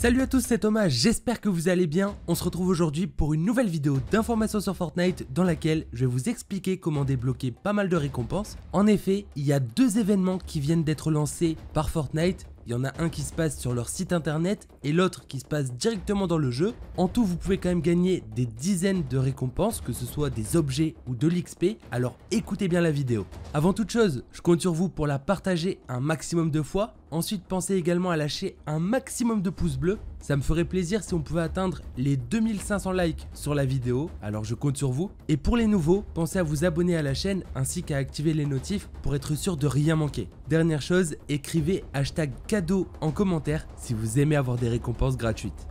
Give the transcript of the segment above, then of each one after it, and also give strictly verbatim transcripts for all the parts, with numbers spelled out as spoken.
Salut à tous, c'est Thomas, j'espère que vous allez bien. On se retrouve aujourd'hui pour une nouvelle vidéo d'informations sur Fortnite dans laquelle je vais vous expliquer comment débloquer pas mal de récompenses. En effet, il y a deux événements qui viennent d'être lancés par Fortnite. Il y en a un qui se passe sur leur site internet et l'autre qui se passe directement dans le jeu. En tout, vous pouvez quand même gagner des dizaines de récompenses, que ce soit des objets ou de l'X P, alors écoutez bien la vidéo. Avant toute chose, je compte sur vous pour la partager un maximum de fois. Ensuite, pensez également à lâcher un maximum de pouces bleus. Ça me ferait plaisir si on pouvait atteindre les deux mille cinq cents likes sur la vidéo, alors je compte sur vous. Et pour les nouveaux, pensez à vous abonner à la chaîne ainsi qu'à activer les notifs pour être sûr de rien manquer. Dernière chose, écrivez hashtag cadeau en commentaire si vous aimez avoir des récompenses gratuites.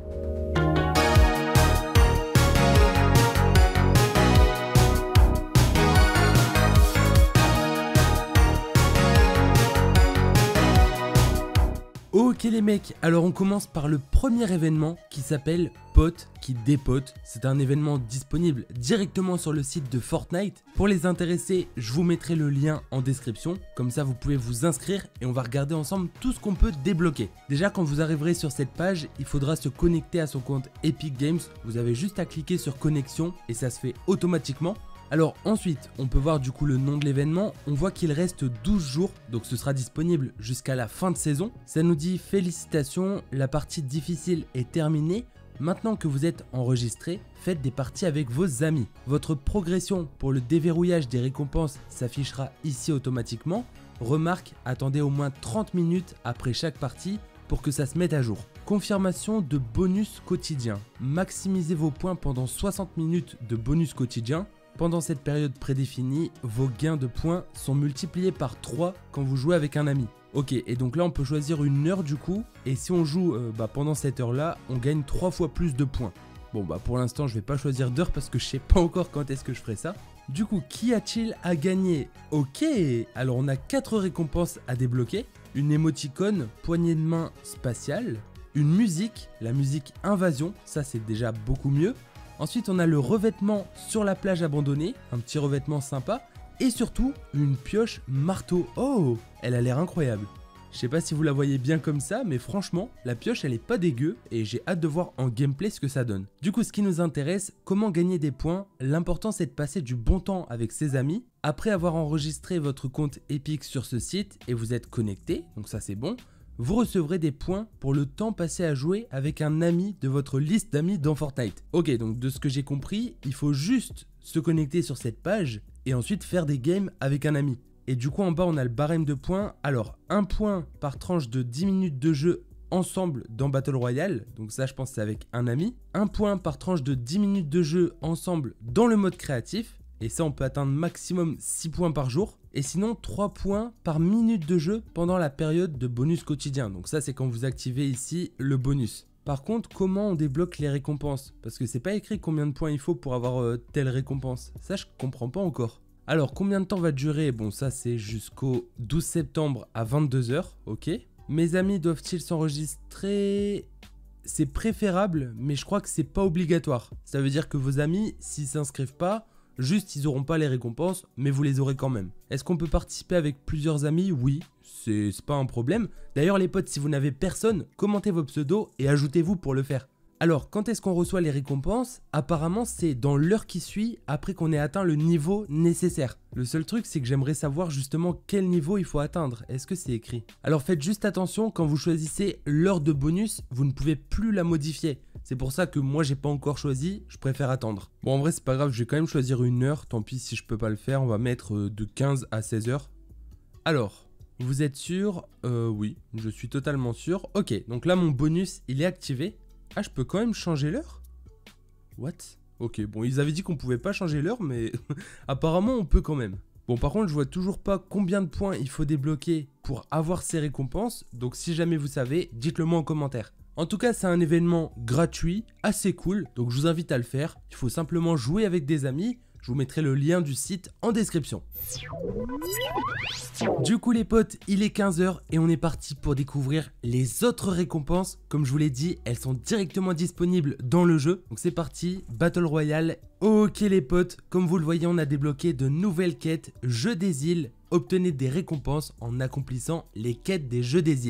Ok les mecs, alors on commence par le premier événement qui s'appelle Pote qui dépote. C'est un événement disponible directement sur le site de Fortnite. Pour les intéressés, je vous mettrai le lien en description. Comme ça vous pouvez vous inscrire et on va regarder ensemble tout ce qu'on peut débloquer. Déjà quand vous arriverez sur cette page, il faudra se connecter à son compte Epic Games. Vous avez juste à cliquer sur connexion et ça se fait automatiquement. Alors ensuite, on peut voir du coup le nom de l'événement, on voit qu'il reste douze jours, donc ce sera disponible jusqu'à la fin de saison. Ça nous dit félicitations, la partie difficile est terminée, maintenant que vous êtes enregistré, faites des parties avec vos amis. Votre progression pour le déverrouillage des récompenses s'affichera ici automatiquement. Remarque, attendez au moins trente minutes après chaque partie pour que ça se mette à jour. Confirmation de bonus quotidien, maximisez vos points pendant soixante minutes de bonus quotidien. Pendant cette période prédéfinie, vos gains de points sont multipliés par trois quand vous jouez avec un ami. Ok, et donc là on peut choisir une heure du coup, et si on joue euh, bah, pendant cette heure là, on gagne trois fois plus de points. Bon bah pour l'instant je vais pas choisir d'heure parce que je sais pas encore quand est-ce que je ferai ça. Du coup, qu'y a-t-il à gagner? Ok, alors on a quatre récompenses à débloquer, une émoticône poignée de main spatiale, une musique, la musique Invasion, ça c'est déjà beaucoup mieux. Ensuite, on a le revêtement sur la plage abandonnée, un petit revêtement sympa. Et surtout, une pioche marteau. Oh, elle a l'air incroyable. Je sais pas si vous la voyez bien comme ça, mais franchement, la pioche, elle est pas dégueu. Et j'ai hâte de voir en gameplay ce que ça donne. Du coup, ce qui nous intéresse, comment gagner des points. L'important, c'est de passer du bon temps avec ses amis. Après avoir enregistré votre compte Epic sur ce site et vous êtes connecté, donc ça c'est bon. Vous recevrez des points pour le temps passé à jouer avec un ami de votre liste d'amis dans Fortnite. Ok, donc de ce que j'ai compris, il faut juste se connecter sur cette page et ensuite faire des games avec un ami. Et du coup en bas on a le barème de points. Alors un point par tranche de dix minutes de jeu ensemble dans Battle Royale, donc ça je pense c'est avec un ami. Un point par tranche de dix minutes de jeu ensemble dans le mode créatif. Et ça on peut atteindre maximum six points par jour. Et sinon trois points par minute de jeu pendant la période de bonus quotidien. Donc ça c'est quand vous activez ici le bonus. Par contre, comment on débloque les récompenses? Parce que c'est pas écrit combien de points il faut pour avoir euh, telle récompense. Ça je comprends pas encore. Alors combien de temps va durer? Bon ça c'est jusqu'au douze septembre à vingt-deux heures. Ok. Mes amis doivent-ils s'enregistrer? C'est préférable mais je crois que c'est pas obligatoire. Ça veut dire que vos amis s'ils s'inscrivent pas, juste, ils n'auront pas les récompenses, mais vous les aurez quand même. Est-ce qu'on peut participer avec plusieurs amis? Oui, c'est pas un problème. D'ailleurs, les potes, si vous n'avez personne, commentez vos pseudos et ajoutez-vous pour le faire. Alors, quand est-ce qu'on reçoit les récompenses? Apparemment, c'est dans l'heure qui suit après qu'on ait atteint le niveau nécessaire. Le seul truc, c'est que j'aimerais savoir justement quel niveau il faut atteindre. Est-ce que c'est écrit? Alors, faites juste attention, quand vous choisissez l'heure de bonus, vous ne pouvez plus la modifier. C'est pour ça que moi, j'ai pas encore choisi, je préfère attendre. Bon, en vrai, c'est pas grave, je vais quand même choisir une heure. Tant pis si je peux pas le faire, on va mettre de quinze à seize heures. Alors, vous êtes sûr? Euh, oui, je suis totalement sûr. Ok, donc là, mon bonus, il est activé. Ah, je peux quand même changer l'heure? What? Ok, bon, ils avaient dit qu'on pouvait pas changer l'heure, mais apparemment, on peut quand même. Bon, par contre, je vois toujours pas combien de points il faut débloquer pour avoir ces récompenses. Donc, si jamais vous savez, dites-le moi en commentaire. En tout cas, c'est un événement gratuit, assez cool, donc je vous invite à le faire. Il faut simplement jouer avec des amis. Je vous mettrai le lien du site en description. Du coup les potes, il est quinze heures et on est parti pour découvrir les autres récompenses. Comme je vous l'ai dit, elles sont directement disponibles dans le jeu. Donc c'est parti, Battle Royale. Ok les potes, comme vous le voyez, on a débloqué de nouvelles quêtes, Jeux des îles. Obtenez des récompenses en accomplissant les quêtes des Jeux des îles.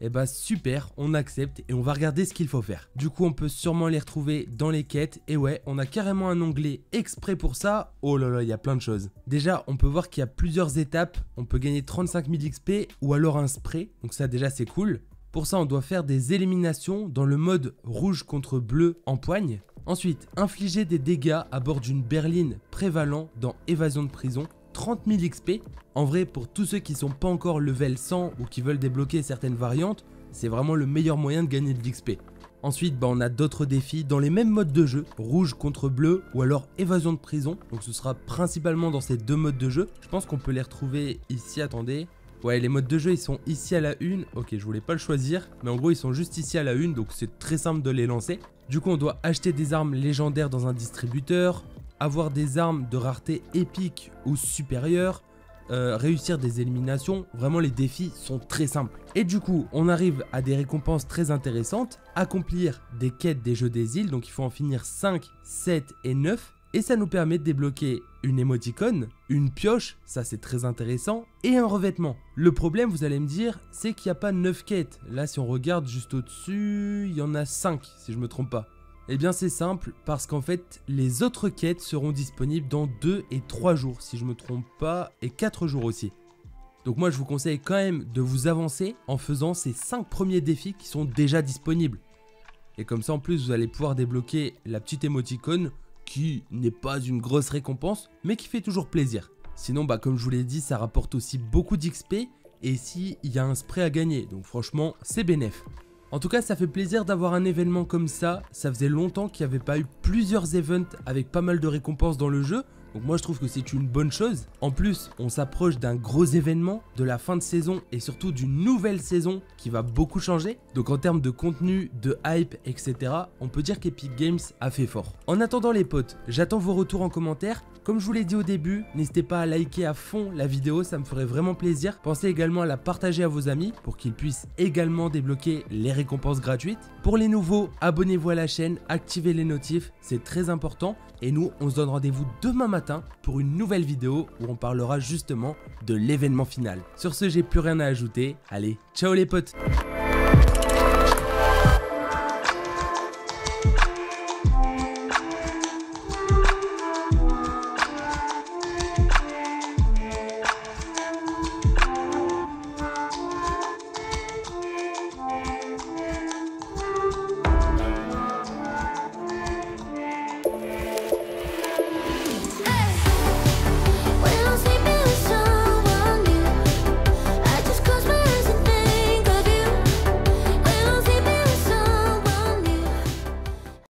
Et bah super, on accepte et on va regarder ce qu'il faut faire. Du coup on peut sûrement les retrouver dans les quêtes et ouais, on a carrément un onglet exprès pour ça. Oh là là, il y a plein de choses. Déjà on peut voir qu'il y a plusieurs étapes, on peut gagner trente-cinq mille X P ou alors un spray, donc ça déjà c'est cool. Pour ça on doit faire des éliminations dans le mode rouge contre bleu en poigne. Ensuite, infliger des dégâts à bord d'une berline prévalent dans évasion de prison, trente mille X P. En vrai, pour tous ceux qui sont pas encore level cent ou qui veulent débloquer certaines variantes, c'est vraiment le meilleur moyen de gagner de l'X P. Ensuite, bah, on a d'autres défis dans les mêmes modes de jeu, rouge contre bleu ou alors évasion de prison. Donc ce sera principalement dans ces deux modes de jeu. Je pense qu'on peut les retrouver ici, attendez. Ouais, les modes de jeu ils sont ici à la une. Ok, je voulais pas le choisir, mais en gros ils sont juste ici à la une, donc c'est très simple de les lancer. Du coup, on doit acheter des armes légendaires dans un distributeur, avoir des armes de rareté épique ou supérieure, euh, réussir des éliminations. Vraiment, les défis sont très simples. Et du coup, on arrive à des récompenses très intéressantes, accomplir des quêtes des jeux des îles, donc il faut en finir cinq, sept et neuf. Et ça nous permet de débloquer une émoticône, une pioche, ça c'est très intéressant, et un revêtement. Le problème, vous allez me dire, c'est qu'il n'y a pas neuf quêtes. Là, si on regarde juste au-dessus, il y en a cinq, si je me trompe pas. Eh bien c'est simple, parce qu'en fait, les autres quêtes seront disponibles dans deux et trois jours, si je me trompe pas, et quatre jours aussi. Donc moi, je vous conseille quand même de vous avancer en faisant ces cinq premiers défis qui sont déjà disponibles. Et comme ça, en plus, vous allez pouvoir débloquer la petite émoticône, qui n'est pas une grosse récompense, mais qui fait toujours plaisir. Sinon, bah, comme je vous l'ai dit, ça rapporte aussi beaucoup d'X P, et si il y a un spray à gagner, donc franchement, c'est bénef. En tout cas, ça fait plaisir d'avoir un événement comme ça, ça faisait longtemps qu'il n'y avait pas eu plusieurs events avec pas mal de récompenses dans le jeu, donc moi je trouve que c'est une bonne chose. En plus, on s'approche d'un gros événement, de la fin de saison et surtout d'une nouvelle saison qui va beaucoup changer. Donc en termes de contenu, de hype, et cetera, on peut dire qu'Epic Games a fait fort. En attendant les potes, j'attends vos retours en commentaire. Comme je vous l'ai dit au début, n'hésitez pas à liker à fond la vidéo, ça me ferait vraiment plaisir. Pensez également à la partager à vos amis pour qu'ils puissent également débloquer les récompenses gratuites. Pour les nouveaux, abonnez-vous à la chaîne, activez les notifs, c'est très important. Et nous, on se donne rendez-vous demain matin pour une nouvelle vidéo où on parlera justement de l'événement final. Sur ce, j'ai plus rien à ajouter. Allez, ciao les potes!